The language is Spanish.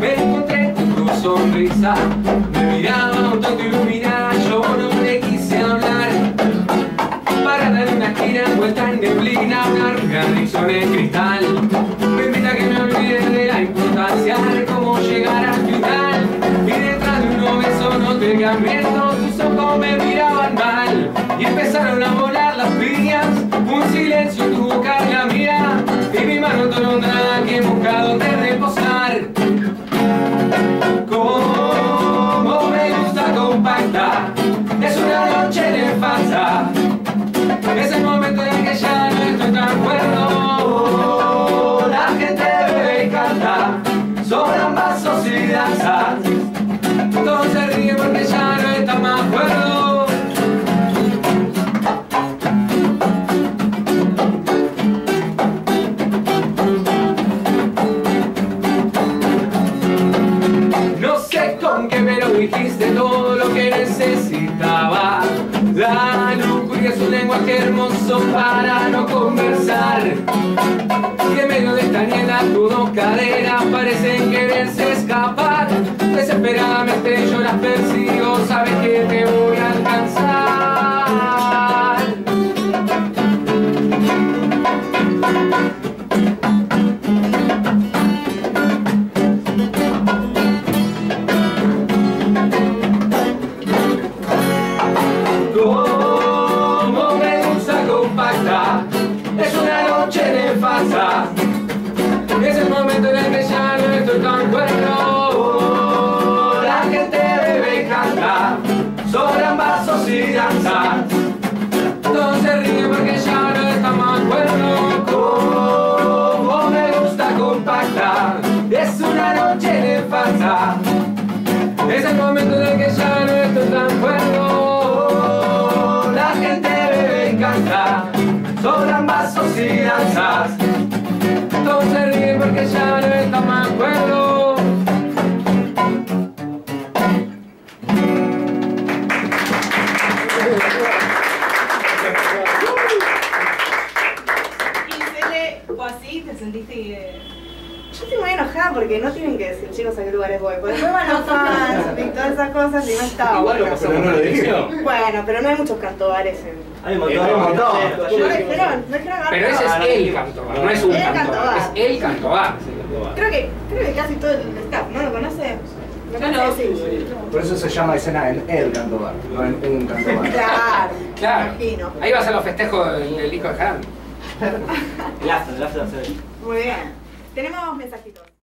Me encontré con tu sonrisa, me miraba un tanto iluminada, yo no le quise hablar. Para dar una gira envuelta en neblina, una rubia adicción en cristal. Me invita a que me olvide de la importancia de cómo llegar al final. Y detrás de unos besos no te cambiando, tus ojos me miraban mal. Y empezaron a volar las piñas, un silencio en tu boca y la mía. Y mi mano atolondrada que busca donde reposar. Como me gusta compacta, es una noche nefasta. Es el momento en el que ya no estoy tan cuerdo. La gente bebe y canta, sobran vasos y danzas. Todos se ríen porque ya no está más cuerdo. No sé con qué me lo dijiste todo lo que necesitaba. La lujuria es un lenguaje hermoso para no conversar. Y en medio de esta niebla tus dos caderas parecen quererse escapar. Desesperadamente yo las persigo, sabes que te voy a alcanzar. Como me gusta compacta, es una noche nefasta. Es el momento en el que ya no estoy tan cuerdo. La gente bebe y canta, sobran vasos y danzas. Todos se ríen porque ya no está más cuerdo. Como me gusta compacta, es una noche nefasta. Es el momento en el que ya no estoy tan cuerdo. La gente bebe y canta, sobran vasos y danzas. Todos se ríen porque ya no está más cuerdo. Gisele, ¿o así te sentiste que...? Yo estoy muy enojada porque no tienen que decir, chicos, a qué lugares voy. Porque después van los fans y todas esas cosas y no está Igual bueno. pero no lo dijeron. Bueno, pero no hay muchos cantobares en... Hay un montón. No dijeron Pero ese es el cantobar, no es un El cantobar, cantobar. es el cantobar. Creo que casi todo el staff, ¿no lo conoce? Me Yo no. parece que sí. Por eso se llama escena en el cantobar, no en un cantobar. Claro, Claro. me imagino. Ahí vas a los festejos del hijo de Haran. El after. Muy bien. Tenemos mensajitos.